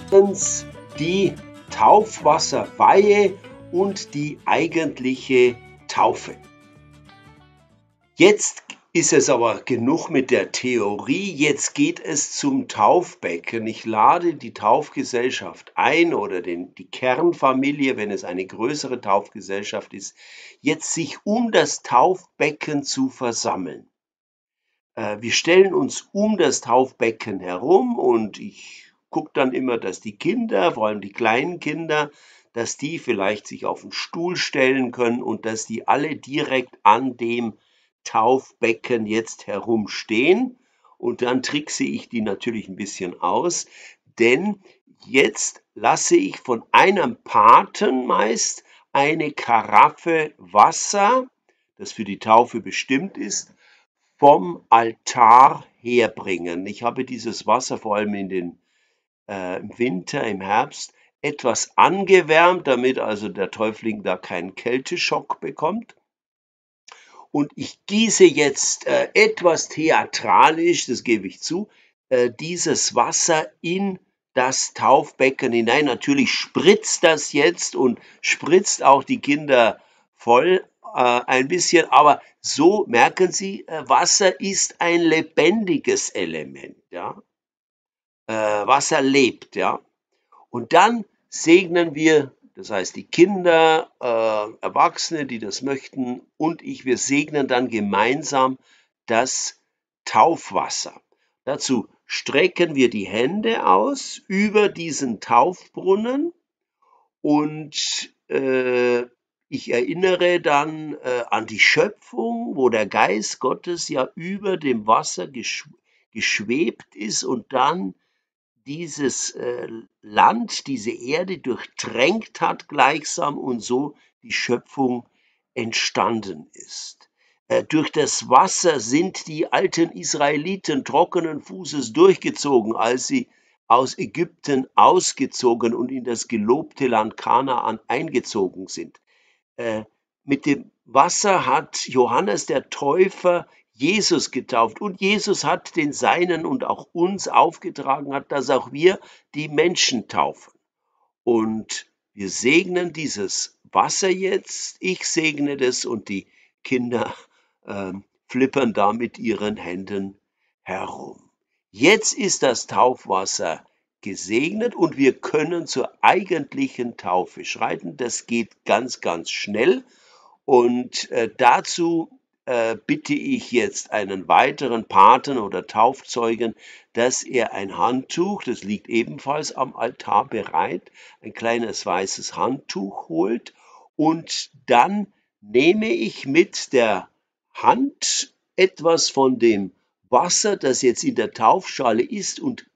Erstens die Taufwasserweihe und die eigentliche Taufe. Jetzt ist es aber genug mit der Theorie, jetzt geht es zum Taufbecken. Ich lade die Taufgesellschaft ein oder die Kernfamilie, wenn es eine größere Taufgesellschaft ist, jetzt sich um das Taufbecken zu versammeln. Wir stellen uns um das Taufbecken herum und ich gucke dann immer, dass die Kinder, vor allem die kleinen Kinder, dass die vielleicht sich auf den Stuhl stellen können und dass die alle direkt an dem Taufbecken jetzt herumstehen. Und dann trickse ich die natürlich ein bisschen aus, denn jetzt lasse ich von einem Paten meist eine Karaffe Wasser, das für die Taufe bestimmt ist, vom Altar herbringen. Ich habe dieses Wasser vor allem im Winter, im Herbst etwas angewärmt, damit also der Täufling da keinen Kälteschock bekommt. Und ich gieße jetzt etwas theatralisch, das gebe ich zu, dieses Wasser in das Taufbecken hinein. Natürlich spritzt das jetzt und spritzt auch die Kinder voll ein bisschen, aber so merken Sie, Wasser ist ein lebendiges Element, ja. Wasser lebt, ja. Und dann segnen wir, das heißt die Kinder, Erwachsene, die das möchten, und ich, wir segnen dann gemeinsam das Taufwasser. Dazu strecken wir die Hände aus über diesen Taufbrunnen und ich erinnere dann an die Schöpfung, wo der Geist Gottes ja über dem Wasser geschwebt ist und dann dieses Land, diese Erde durchtränkt hat gleichsam und so die Schöpfung entstanden ist. Durch das Wasser sind die alten Israeliten trockenen Fußes durchgezogen, als sie aus Ägypten ausgezogen und in das gelobte Land Kanaan eingezogen sind. Mit dem Wasser hat Johannes der Täufer Jesus getauft und Jesus hat den Seinen und auch uns aufgetragen hat, dass auch wir die Menschen taufen. Und wir segnen dieses Wasser jetzt, ich segne das und die Kinder flippern da mit ihren Händen herum. Jetzt ist das Taufwasser gesegnet und wir können zur eigentlichen Taufe schreiten. Das geht ganz, ganz schnell und dazu bitte ich jetzt einen weiteren Paten oder Taufzeugen, dass er ein Handtuch, das liegt ebenfalls am Altar bereit, ein kleines weißes Handtuch holt und dann nehme ich mit der Hand etwas von dem Wasser, das jetzt in der Taufschale ist und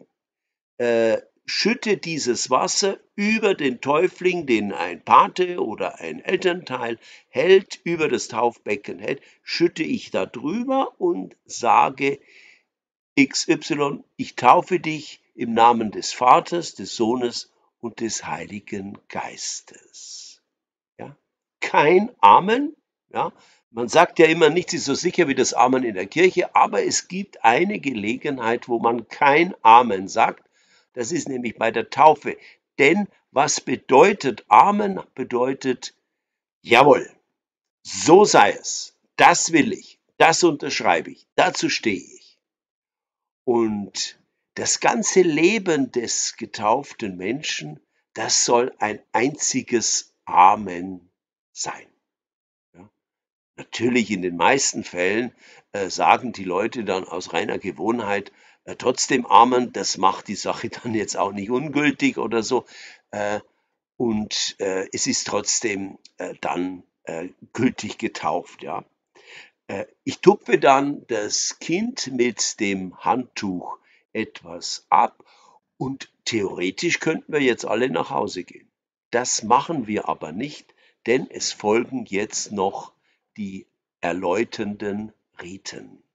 schütte dieses Wasser über den Täufling, den ein Pate oder ein Elternteil hält, über das Taufbecken hält, schütte ich da drüber und sage XY, ich taufe dich im Namen des Vaters, des Sohnes und des Heiligen Geistes. Ja? Kein Amen, ja? Man sagt ja immer, nichts ist so sicher wie das Amen in der Kirche, aber es gibt eine Gelegenheit, wo man kein Amen sagt. Das ist nämlich bei der Taufe. Denn was bedeutet Amen? Bedeutet, jawohl, so sei es. Das will ich. Das unterschreibe ich. Dazu stehe ich. Und das ganze Leben des getauften Menschen, das soll ein einziges Amen sein. Ja? Natürlich in den meisten Fällen sagen die Leute dann aus reiner Gewohnheit trotzdem Amen. Das macht die Sache dann jetzt auch nicht ungültig oder so. Und es ist trotzdem dann gültig getauft. Ja. Ich tupfe dann das Kind mit dem Handtuch etwas ab und theoretisch könnten wir jetzt alle nach Hause gehen. Das machen wir aber nicht, denn es folgen jetzt noch die erläuternden Riten.